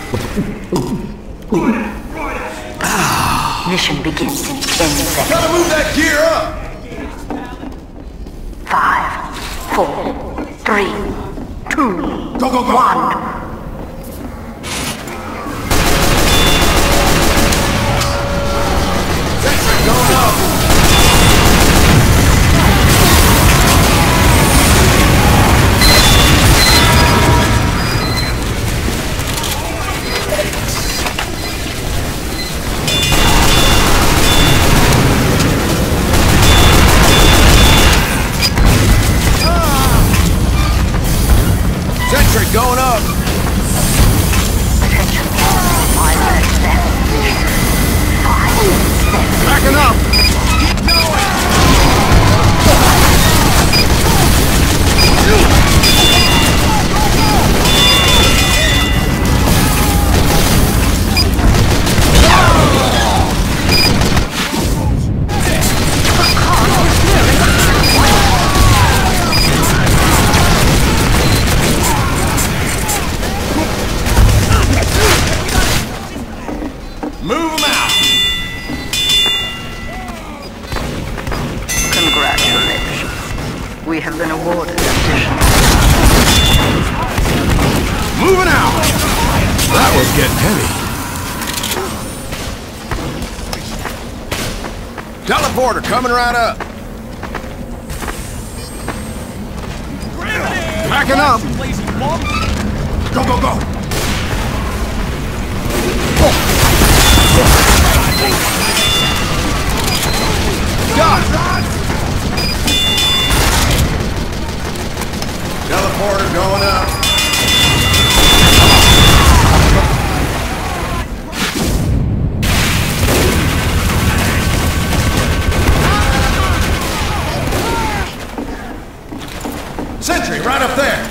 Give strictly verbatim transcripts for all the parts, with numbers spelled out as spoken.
Mission begins in ten seconds. Gotta move that gear up! Five, four, three, two, Go, go, go! one. Sentry going up! Sentry going up! Attention. Five minutes left. Five minutes left. Backing up! Keep going! Move them out! Congratulations. We have been awarded additional. Moving out! That was getting heavy. Teleporter coming right up. Backing up. Go, go, go. Got it. Teleporter going up. Sentry right up there.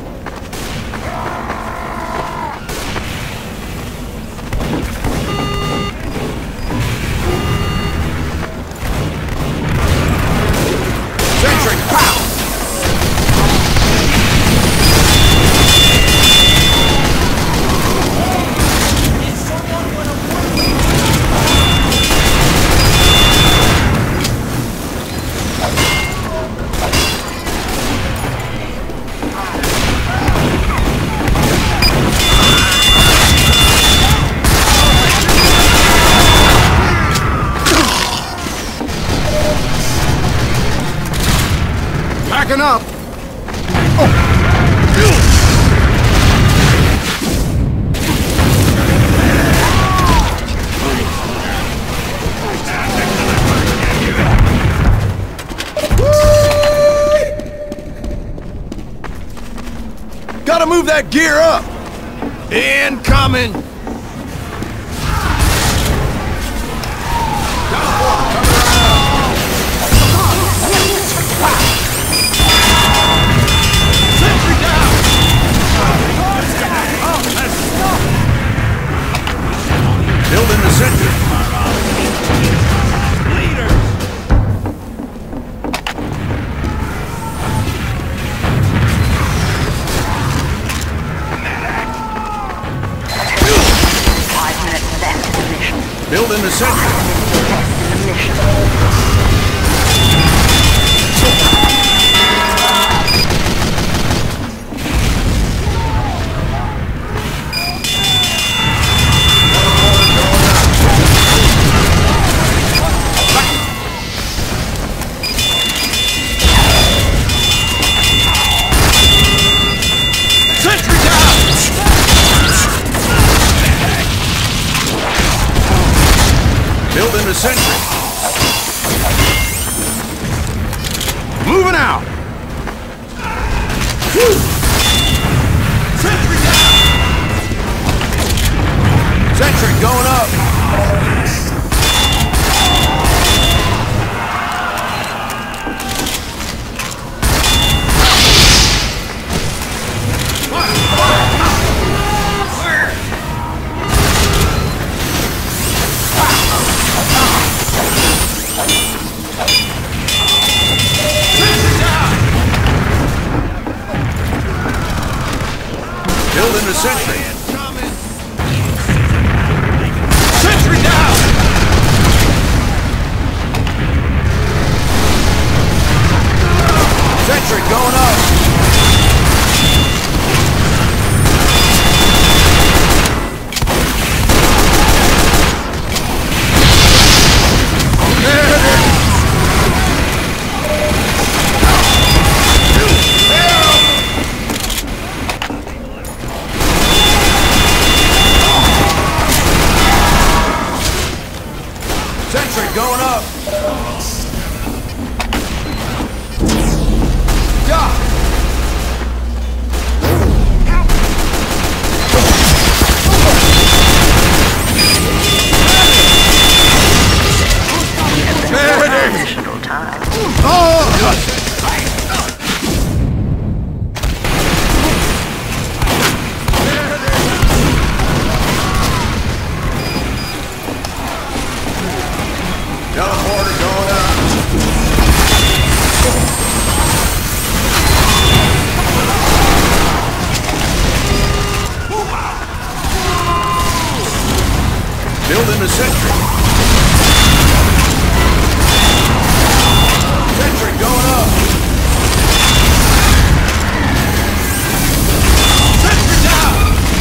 Sentry, pow! Backing up. Gotta move that gear up. Incoming. Building the sentry. Leaders. Five minutes left in the mission. Building the sentry. Left in the mission. Building the sentry. Moving out. Whew. Sentry down. Sentry going up. Building the sentry. going up! Yeah! Additional time. Oh! Teleporter going up. Building a sentry. Sentry going up. Sentry down.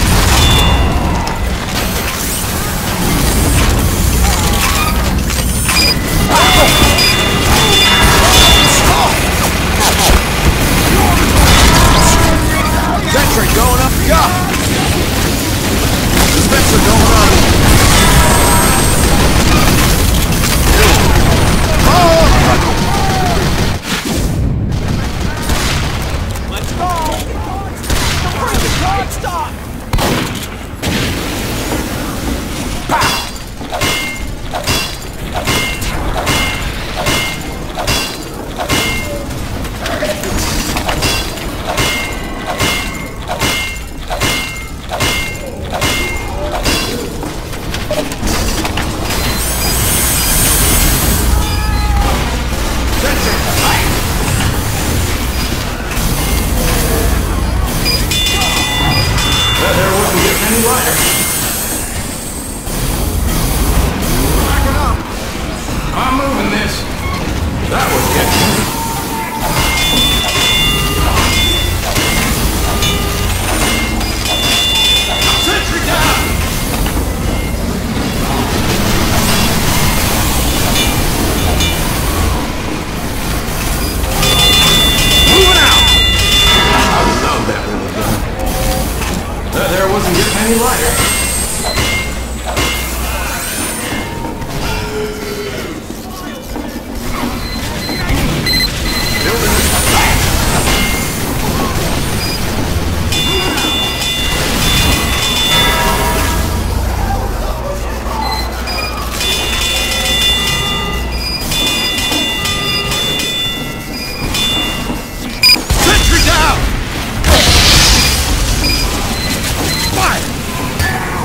Sentry going up. Yeah. Dispenser going up. Let's go! The guard stop! I'm moving this. That was getting. Sentry down. Moving out. I love that little gun. That there wasn't getting any lighter. Sentry down! Fire!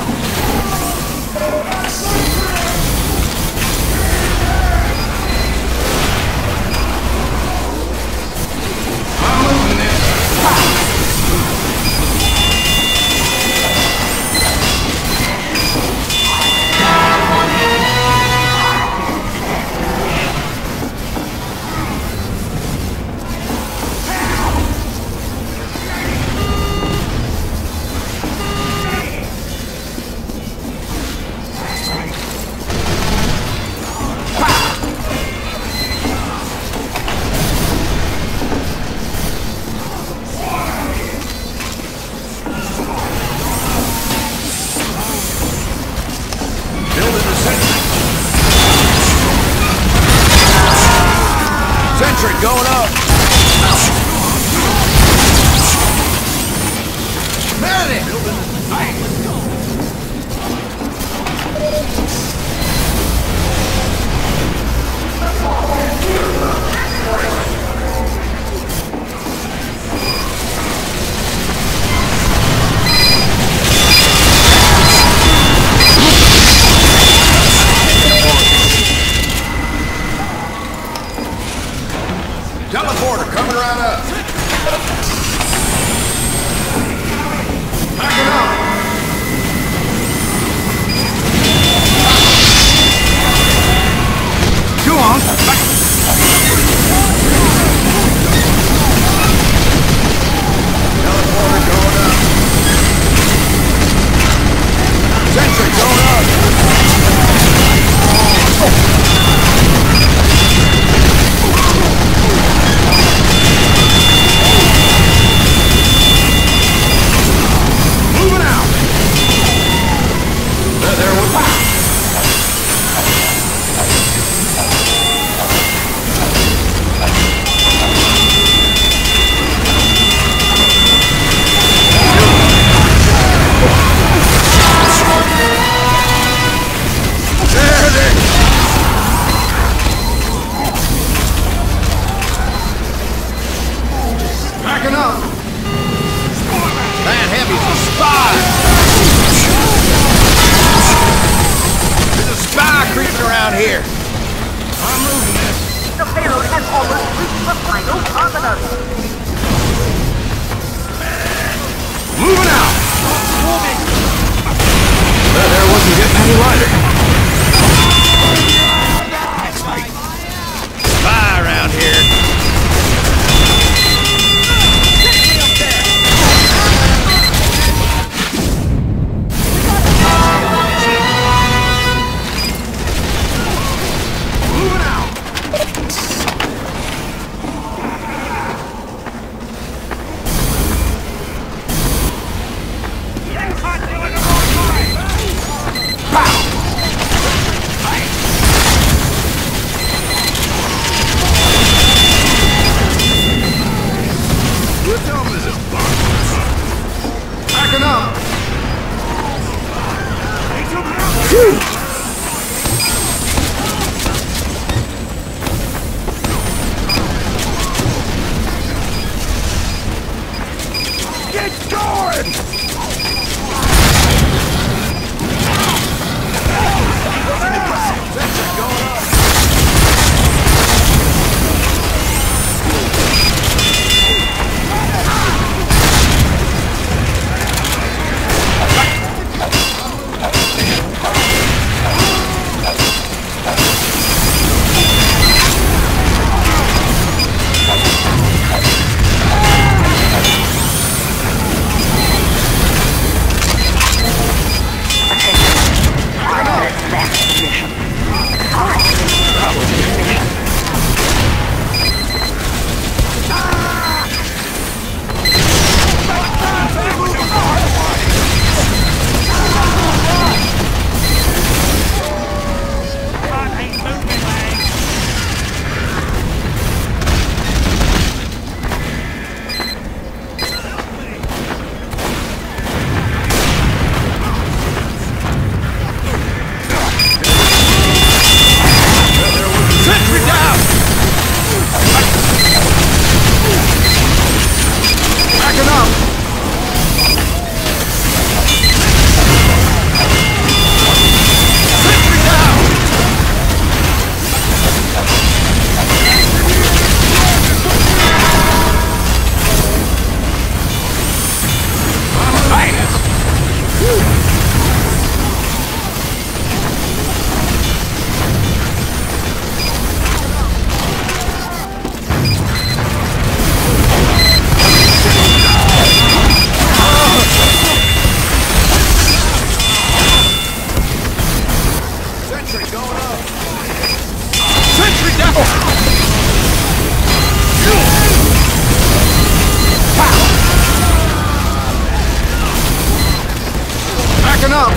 Get going! Backing up!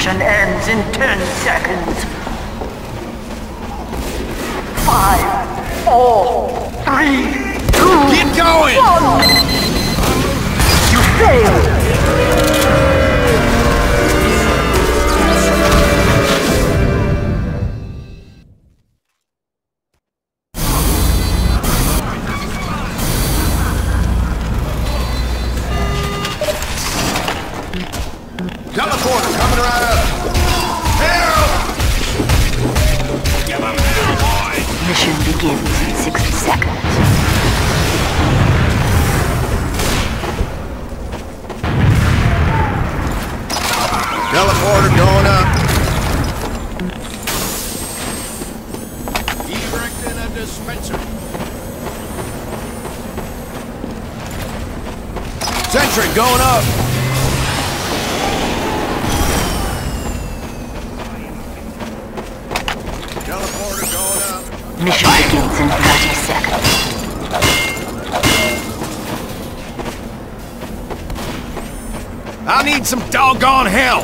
Mission ends in ten seconds. Five, four, three, two, Get going! one. You failed. Teleporter coming right up! Help! Give him hell, boy! Mission begins in sixty seconds. Teleporter going up. Erecting a dispenser. Sentry going up. Teleporter going up. Mission begins in thirty seconds. I need some doggone help.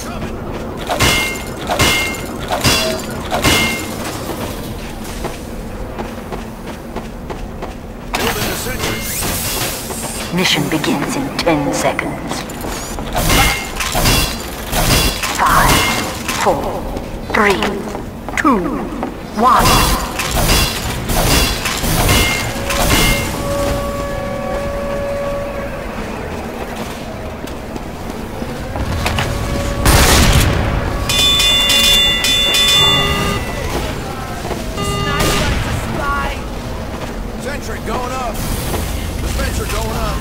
Building a sentry. Mission begins in ten seconds. Five, four, three, two, one. Sentry going up. Dispenser going up.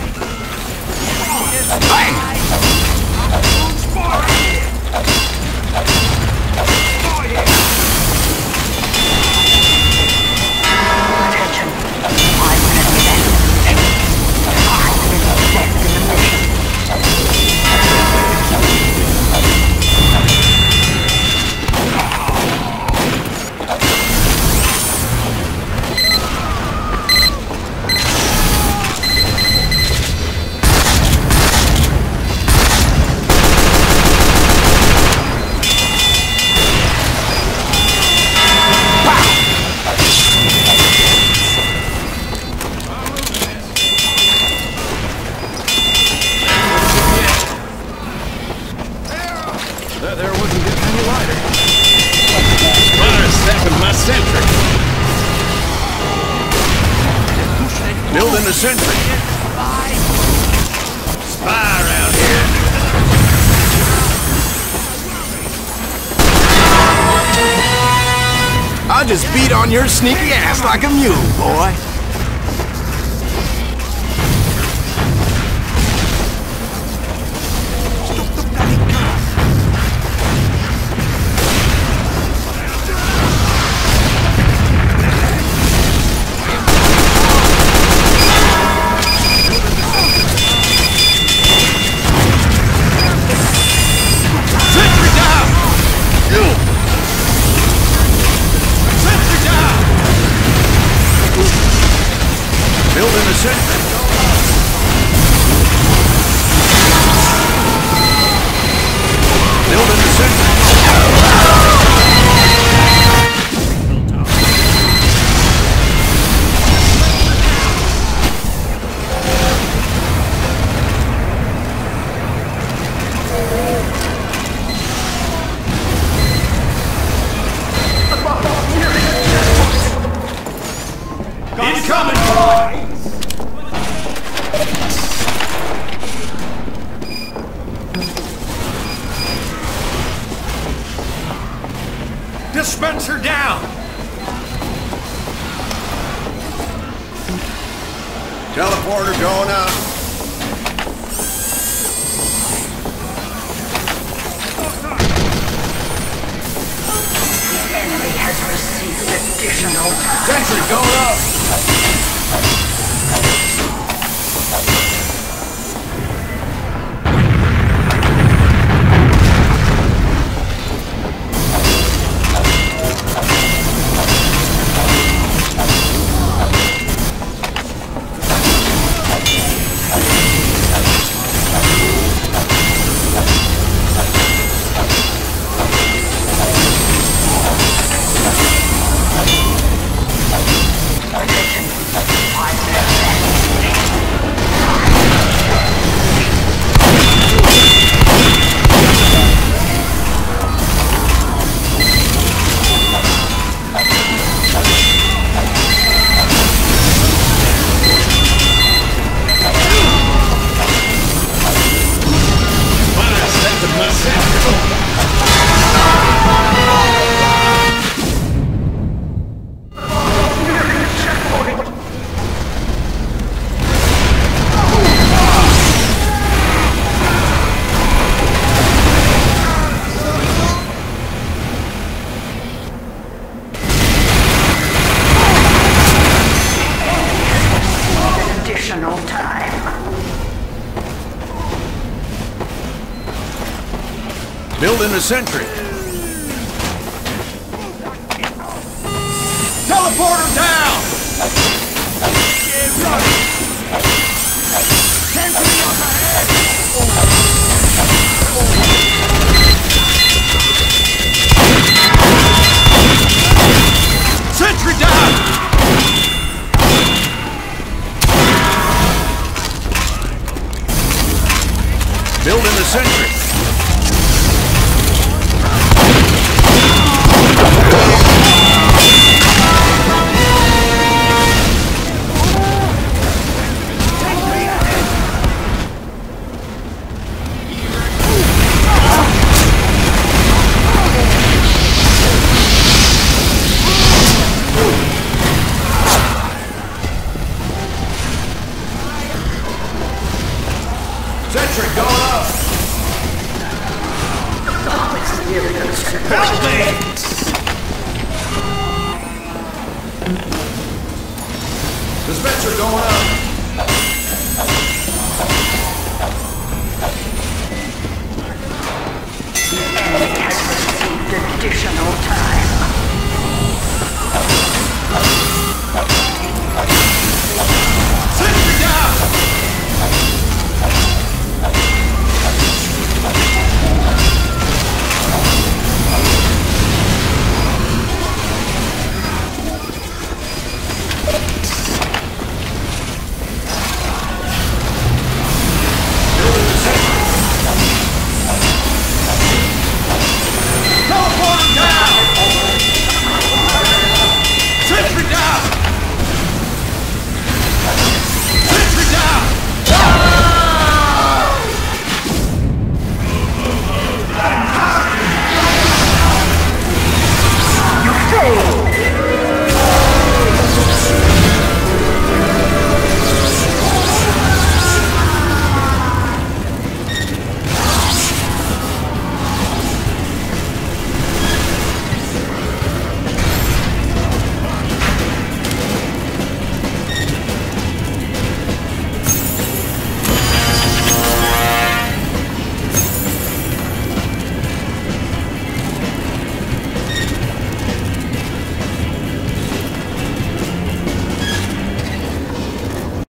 Attention. Five minutes left. Five minutes left in the mission. That there wasn't getting any lighter. Fire stepping my sentry. Building the sentry. Spy around here. I just beat on your sneaky ass like a mule, boy. Sentry down! Sentry down! Building a sentry. Building a sentry. Incoming! Dispenser down! Teleporter going up. The enemy has received additional. Sentry going up. Building a sentry. Teleporter down! Sentry down! Building a sentry. Sentry going up! Help me! Dispenser going up!